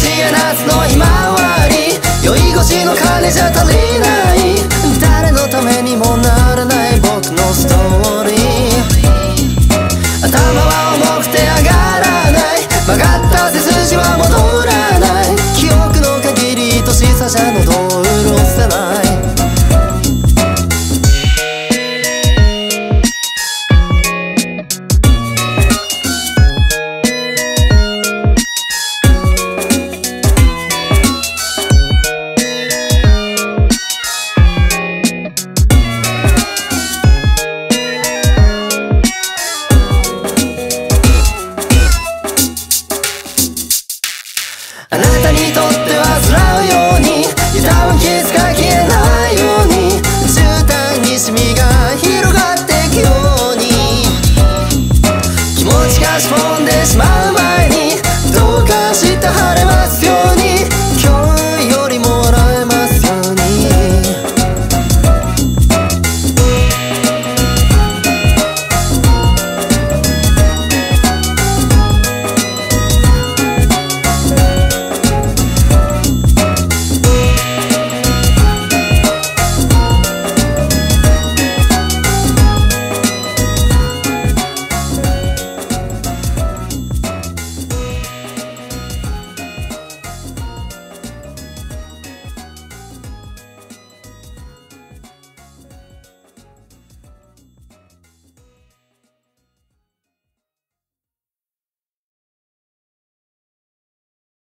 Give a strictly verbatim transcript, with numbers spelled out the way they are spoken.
しい夏のひまわり、酔い越しの金じゃ足りない、誰のためにもならない僕のストーリー。頭は重くて上がらない、曲がった背筋は戻らない、記憶の限り愛しさじゃ喉を潤せない。あなたにとっては